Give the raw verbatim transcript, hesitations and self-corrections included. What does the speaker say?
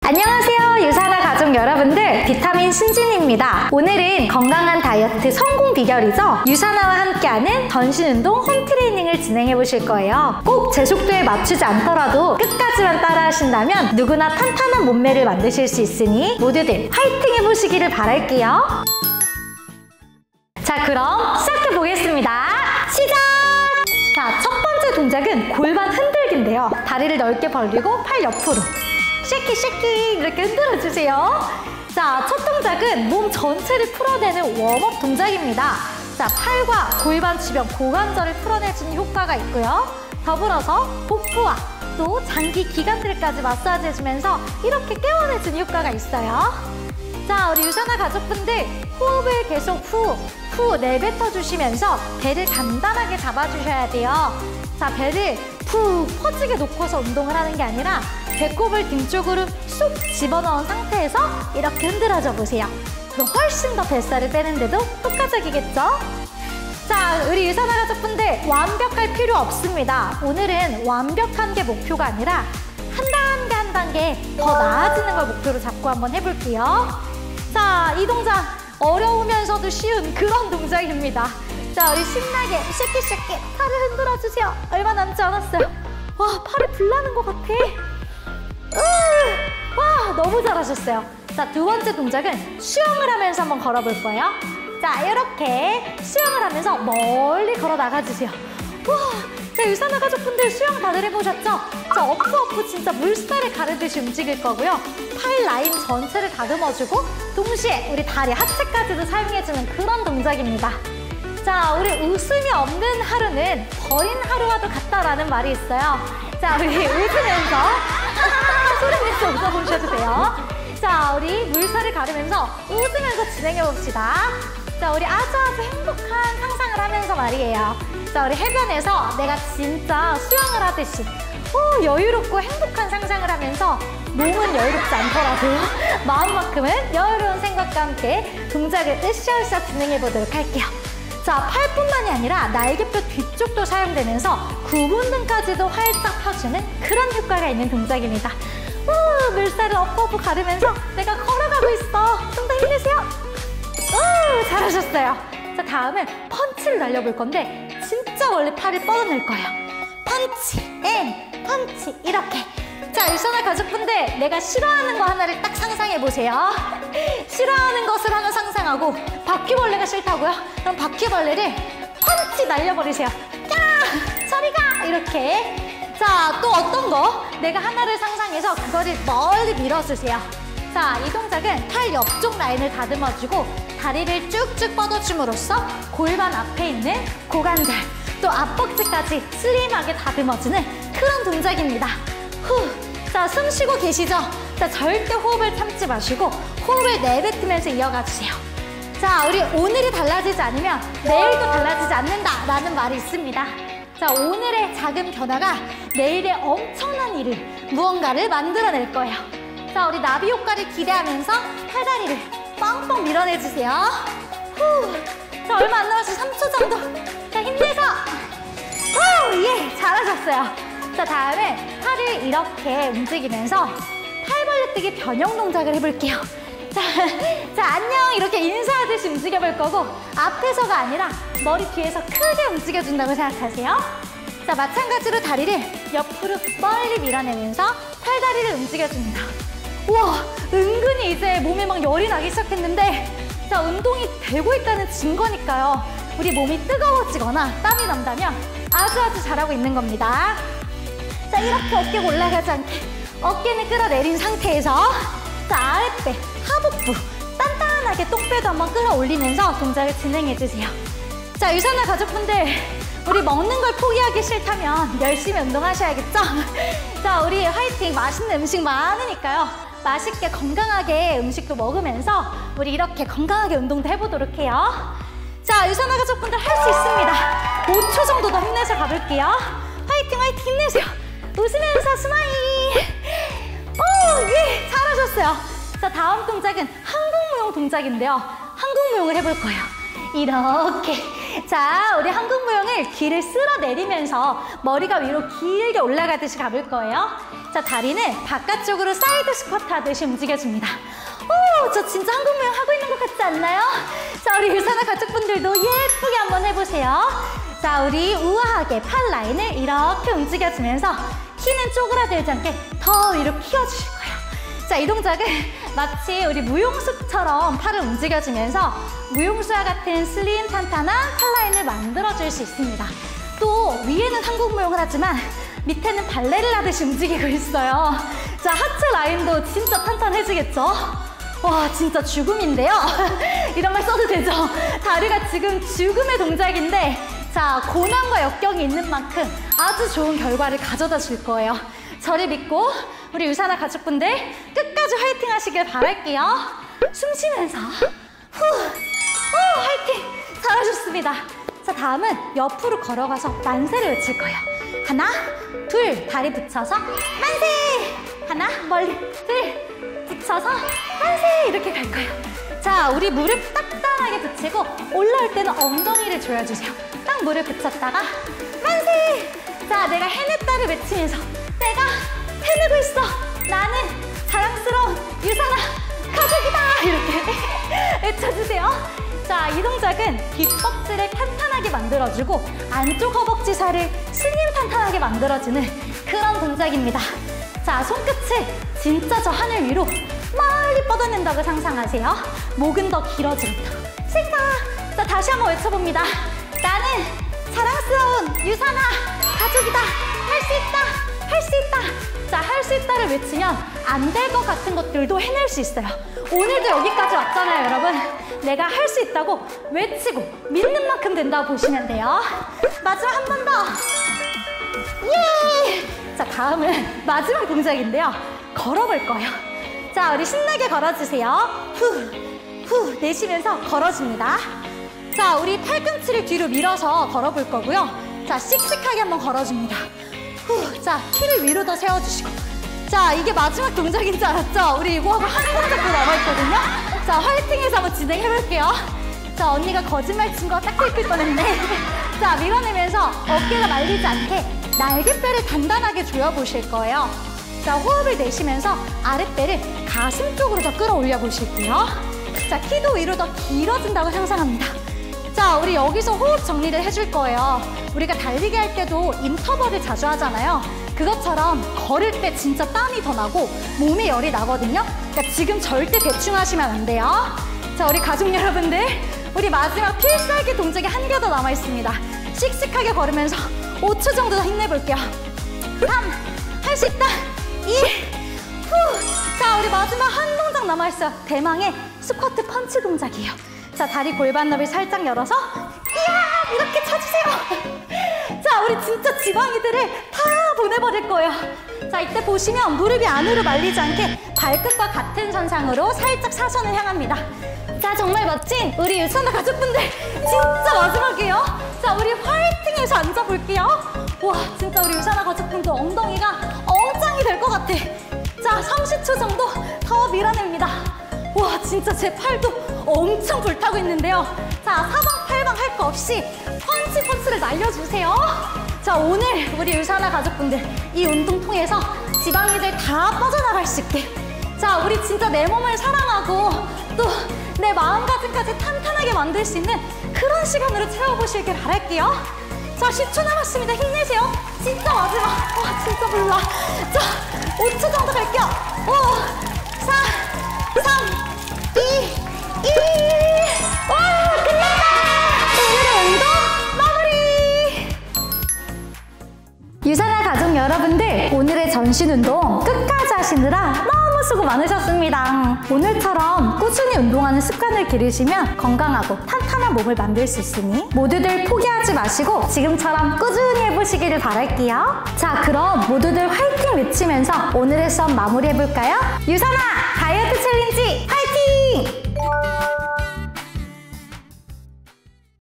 안녕하세요, 유산화 가족 여러분들, 비타민 신진입니다. 오늘은 건강한 다이어트 성공 비결이죠, 유산화와 함께하는 전신운동 홈트레이닝을 진행해 보실 거예요. 꼭 제 속도에 맞추지 않더라도 끝까지만 따라 하신다면 누구나 탄탄한 몸매를 만드실 수 있으니 모두들 화이팅 해보시기를 바랄게요. 자, 그럼 시작해 보겠습니다. 시작! 자, 첫 번째 동작은 골반 흔들기인데요. 다리를 넓게 벌리고 팔 옆으로 쉐키 쉐키 이렇게 흔들어주세요. 자, 첫 동작은 몸 전체를 풀어내는 웜업 동작입니다. 자, 팔과 골반 주변 고관절을 풀어내주는 효과가 있고요. 더불어서 복부와 또 장기 기관들까지 마사지해주면서 이렇게 깨워내주는 효과가 있어요. 자, 우리 유산화 가족분들, 호흡을 계속 후, 후 내뱉어주시면서 배를 단단하게 잡아주셔야 돼요. 자, 배를 푹 퍼지게 놓고서 운동을 하는 게 아니라 배꼽을 등 쪽으로 쏙 집어넣은 상태에서 이렇게 흔들어줘 보세요. 그럼 훨씬 더 뱃살을 빼는데도 효과적이겠죠? 자, 우리 유산화 가족분들, 완벽할 필요 없습니다. 오늘은 완벽한 게 목표가 아니라 한 단계 한 단계 더 나아지는 걸 목표로 잡고 한번 해볼게요. 자, 이 동작 어려우면서도 쉬운 그런 동작입니다. 자, 우리 신나게 쉐키쉐키 팔을 흔들어주세요. 얼마 남지 않았어요. 와, 팔이 불나는 것 같아. 으, 와, 너무 잘하셨어요. 자, 두 번째 동작은 수영을 하면서 한번 걸어볼 거예요. 자, 이렇게 수영을 하면서 멀리 걸어 나가주세요. 와, 자, 유산화 가족분들 수영 다들 해보셨죠? 자, 어프 어프 진짜 물살을 가르듯이 움직일 거고요. 팔 라인 전체를 다듬어주고 동시에 우리 다리 하체까지도 사용해주는 그런 동작입니다. 자, 우리 웃음이 없는 하루는 버린 하루와도 같다라는 말이 있어요. 자, 우리 웃으면서 소리 내서 웃어보셔도 돼요. 자, 우리 물살을 가르면서 웃으면서 진행해봅시다. 자, 우리 아주 아주 행복한 상상을 하면서 말이에요. 자, 우리 해변에서 내가 진짜 수영을 하듯이 오, 여유롭고 행복한 상상을 하면서 몸은 여유롭지 않더라도 마음만큼은 여유로운 생각과 함께 동작을 으쌰으쌰 진행해보도록 할게요. 자, 팔뿐만이 아니라 날개뼈 뒤쪽도 사용되면서 구분등까지도 활짝 펴주는 그런 효과가 있는 동작입니다. 우, 물살을 엎어프 가르면서 내가 걸어가고 있어. 좀 더 힘내세요. 우, 잘하셨어요. 자, 다음은 펀치를 날려볼 건데 진짜 원래 팔을 뻗어낼 거예요. 펀치, 앤, 펀치, 이렇게. 자, 유산화 가족분들, 내가 싫어하는 거 하나를 딱 상상해보세요. 싫어하는 것을 하나 상상하고 바퀴벌레가 싫다고요? 그럼 바퀴벌레를 펀치 날려버리세요. 야! 저리가! 이렇게. 자, 또 어떤 거? 내가 하나를 상상해서 그거를 멀리 밀어주세요. 자, 이 동작은 팔 옆쪽 라인을 다듬어주고 다리를 쭉쭉 뻗어줌으로써 골반 앞에 있는 고관절 또 앞벅지까지 슬림하게 다듬어주는 그런 동작입니다. 후. 자, 숨 쉬고 계시죠? 자, 절대 호흡을 참지 마시고 호흡을 내뱉으면서 이어가 주세요. 자, 우리 오늘이 달라지지 않으면 내일도 달라지지 않는다라는 말이 있습니다. 자, 오늘의 작은 변화가 내일의 엄청난 일을, 무언가를 만들어낼 거예요. 자, 우리 나비 효과를 기대하면서 팔다리를 뻥뻥 밀어내주세요. 후. 자, 얼마 안 남았어요. 삼 초 정도. 자, 힘내서. 후, 예, 잘하셨어요. 자, 다음에 팔을 이렇게 움직이면서 팔벌레뜨기 변형 동작을 해볼게요. 자, 자, 안녕 이렇게 인사하듯이 움직여볼 거고 앞에서가 아니라 머리 뒤에서 크게 움직여준다고 생각하세요. 자, 마찬가지로 다리를 옆으로 멀리 밀어내면서 팔다리를 움직여줍니다. 우와, 은근히 이제 몸에 막 열이 나기 시작했는데 자, 운동이 되고 있다는 증거니까요. 우리 몸이 뜨거워지거나 땀이 난다면 아주 아주 잘하고 있는 겁니다. 자, 이렇게 어깨가 올라가지 않게 어깨는 끌어내린 상태에서 자, 아랫배, 하복부 단단하게 똥배도 한번 끌어올리면서 동작을 진행해주세요. 자, 유산화 가족분들, 우리 먹는 걸 포기하기 싫다면 열심히 운동하셔야겠죠? 자, 우리 화이팅! 맛있는 음식 많으니까요. 맛있게 건강하게 음식도 먹으면서 우리 이렇게 건강하게 운동도 해보도록 해요. 자, 유산화 가족분들 할 수 있습니다. 오 초 정도 더 힘내서 가볼게요. 화이팅 화이팅 힘내세요. 웃으면서 스마일. 오, 예, 잘하셨어요. 자, 다음 동작은 한국무용 동작인데요. 한국무용을 해볼 거예요. 이렇게. 자, 우리 한국무용을 귀를 쓸어내리면서 머리가 위로 길게 올라가듯이 가볼 거예요. 자, 다리는 바깥쪽으로 사이드 스쿼트 하듯이 움직여줍니다. 오, 저 진짜 한국무용 하고 있는 것 같지 않나요? 자, 우리 유산아 가족분들도 예쁘게 한번 해보세요. 자, 우리 우아하게 팔 라인을 이렇게 움직여주면서 키는 쪼그라들지 않게 더 위로 키워주실 거예요. 자, 이 동작은 마치 우리 무용수처럼 팔을 움직여주면서 무용수와 같은 슬림 탄탄한 팔 라인을 만들어줄 수 있습니다. 또 위에는 한국무용을 하지만 밑에는 발레를 하듯이 움직이고 있어요. 자, 하체 라인도 진짜 탄탄해지겠죠? 와, 진짜 죽음인데요? 이런 말 써도 되죠? 다리가 지금 죽음의 동작인데, 자, 고난과 역경이 있는 만큼 아주 좋은 결과를 가져다 줄 거예요. 저를 믿고 우리 유산아 가족분들 끝까지 화이팅 하시길 바랄게요. 숨 쉬면서 후, 후, 화이팅! 잘하셨습니다. 자, 다음은 옆으로 걸어가서 만세를 외칠 거예요. 하나, 둘, 다리 붙여서 만세! 하나, 멀리, 둘, 붙여서 만세! 이렇게 갈 거예요. 자, 우리 무릎 딱딱하게 붙이고 올라올 때는 엉덩이를 조여주세요. 딱 무릎 붙였다가 만세! 자, 내가 해냈다를 외치면서 내가 해내고 있어! 나는 자랑스러운 유산아 가족이다! 이렇게 외쳐주세요. 자, 이 동작은 뒷벅지를 탄탄하게 만들어주고 안쪽 허벅지 살을 슬림 탄탄하게 만들어주는 그런 동작입니다. 자, 손끝을 진짜 저 하늘 위로 멀리 뻗어낸다고 상상하세요. 목은 더 길어지겠다. 생각! 자, 다시 한번 외쳐봅니다. 나는 자랑스러운 유산아 가족이다. 할 수 있다. 할 수 있다. 자, 할 수 있다를 외치면 안 될 것 같은 것들도 해낼 수 있어요. 오늘도 여기까지 왔잖아요, 여러분. 내가 할 수 있다고 외치고 믿는 만큼 된다고 보시면 돼요. 마지막 한 번 더. 예! 자, 다음은 마지막 동작인데요. 걸어볼 거예요. 자, 우리 신나게 걸어주세요. 후, 후 내쉬면서 걸어줍니다. 자, 우리 팔꿈치를 뒤로 밀어서 걸어볼 거고요. 자, 씩씩하게 한번 걸어줍니다. 후, 자, 키를 위로 더 세워주시고. 자, 이게 마지막 동작인 줄 알았죠? 우리 이거 하고 한 동작도 남아있거든요? 자, 화이팅해서 한번 진행해볼게요. 자, 언니가 거짓말 친 거 딱 들킬 뻔했네. 자, 밀어내면서 어깨가 말리지 않게 날개뼈를 단단하게 조여보실 거예요. 자, 호흡을 내쉬면서 아랫배를 가슴 쪽으로 더 끌어올려 보실게요. 자, 키도 위로 더 길어진다고 상상합니다. 자, 우리 여기서 호흡 정리를 해줄 거예요. 우리가 달리기 할 때도 인터벌을 자주 하잖아요. 그것처럼 걸을 때 진짜 땀이 더 나고 몸에 열이 나거든요. 그러니까 지금 절대 대충 하시면 안 돼요. 자, 우리 가족 여러분들, 우리 마지막 필살기 동작이 한 개 더 남아있습니다. 씩씩하게 걸으면서 오 초 정도 더 힘내볼게요. 삼, 할 수 있다. 이, 후. 자, 우리 마지막 한 동작 남아있어요. 대망의 스쿼트 펀치 동작이에요. 자, 다리 골반 너비 살짝 열어서 이야! 이렇게 쳐주세요. 자, 우리 진짜 지방이들을 다 보내버릴 거예요. 자, 이때 보시면 무릎이 안으로 말리지 않게 발끝과 같은 선상으로 살짝 사선을 향합니다. 자, 정말 멋진 우리 유산아 가족분들 진짜 마지막이에요. 자, 우리 화이팅해서 앉아볼게요. 와, 진짜 우리 유산아 가족분들 엉덩이가 엉짱이 될 것 같아. 자, 삼십 초 정도 더 밀어냅니다. 와, 진짜 제 팔도 엄청 불타고 있는데요. 자, 사방 팔방 할 거 없이 펀치 펀치를 날려주세요. 자, 오늘 우리 유산아 가족분들 이 운동 통해서 지방이들 다 빠져나갈 수 있게, 자, 우리 진짜 내 몸을 사랑하고 또 내 마음가짐까지 탄탄하게 만들 수 있는 그런 시간으로 채워보시길 바랄게요. 자, 십 초 남았습니다. 힘내세요. 진짜 마지막. 와, 진짜 몰라. 자, 오 초 정도 갈게요. 오, 사, 삼, 이, 일. 와, 끝났다! 오늘의 운동 마무리! 유산아 가족 여러분들, 오늘의 전신 운동 끝까지 하시느라 너무 수고 많으셨습니다. 오늘처럼 꾸준히 운동하는 습관을 기르시면 건강하고 탄탄한 몸을 만들 수 있으니 모두들 포기하지 마시고 지금처럼 꾸준히 해보시기를 바랄게요. 자, 그럼 모두들 화이팅 외치면서 오늘의 수업 마무리해볼까요? 유산아 다이어트 챌린지 화이팅!